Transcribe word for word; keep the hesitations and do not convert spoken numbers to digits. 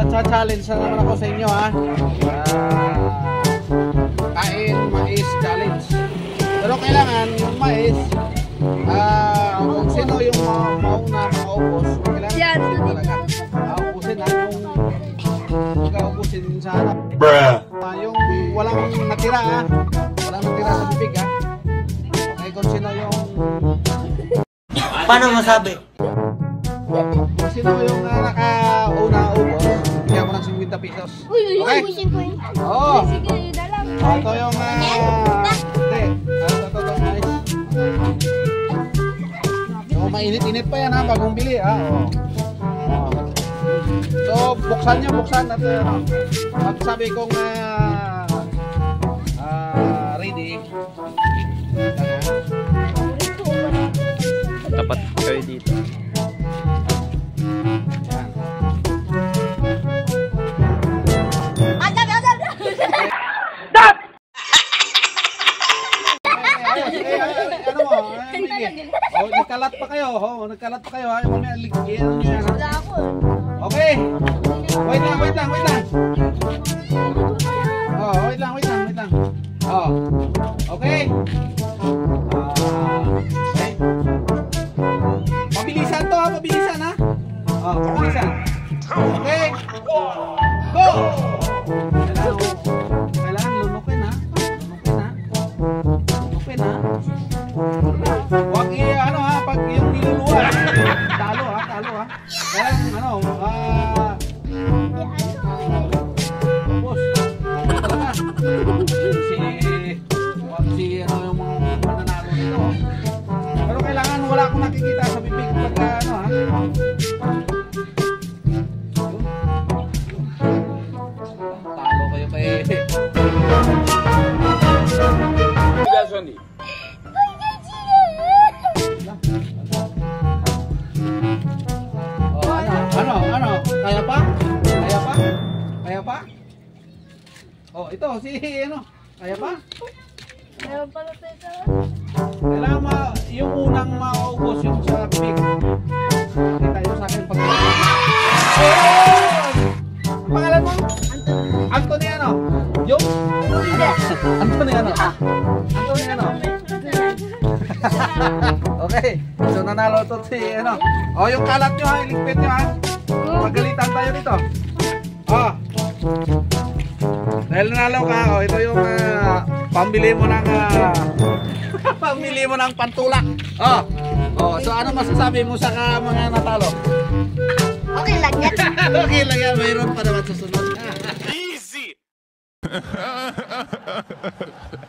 magsa-challenge na naman ako sa inyo ha. Uh, kain mais challenge. Pero kailangan yung mais, uh, kung sino yung ma mauna makaubos, kailangan yan talaga. Maubusin ha, yung magkaubusin sa hanap. Bruh. Uh, yung walang natira ha. Walang natira sa bibig ha. Okay, kung sino yung... Paano masabi? Kung sino yung uh, nakauna ubos, kaya mo ng fifty pesos. Uy, okay? ubusin ko yun. Oo. Sige, yun na lang. Ito yung... Uh, hindi. Ito, ito, ito, guys. So, mainit-init pa yan ha, bagong bili ha. Oo. So, buksan nyo, buksan at uh, pag sabi kong uh, uh, ready, Tapat kayo dito. Agad, agad! Stop! Ano mo? Oh, nagkalat pa kayo. Oh, nagkalat pa kayo ha. Mamaya ligyan niyo yan ha. Wala ako. Okay. Wait lang, wait lang, wait lang. Oh, wait lang, wait lang, wait lang. Oh. Okay. Uh, okay. Mabilisan to ha, mabilisan ha. Oh, mabilisan. Okay. Go! Kailangan, kailangan lunukin ha. Lunukin ha. Lunukin ha. Huwag i, ano ha, pag yung niluluwa. Talo ha, talo ha. Kailangan, ano, ah... boss, talaga. Si, si, ano, yung mga mananalo nito. Pero kailangan wala akong nakikita sa bibig pagka, ano ha. Talo kayo kay... Oh, ano, ano, ano, kaya pa? Kaya pa? Kaya pa? Oh, ito, si, ano, kaya pa? Meron pala tayo. Kailangan ma, yung unang maubos yung sa bibig. Kita yung sa akin pag... Oh! Pangalan mo? Anthony ano? Yung? Ano? Anthony ano? Anthony ano? Okay, so nanalo to si ano. Oh, yung kalat nyo ha, iligpit nyo ha. Magalitan tayo dito. Oh. Dahil nanalo ka, oh, ito yung uh, pambili mo ng uh, pambili mo ng pantulak. Oh. Oh, so ano masasabi mo sa ka, mga natalo? Okay lang yan. Okay lang yan, mayroon pa naman susunod. Easy.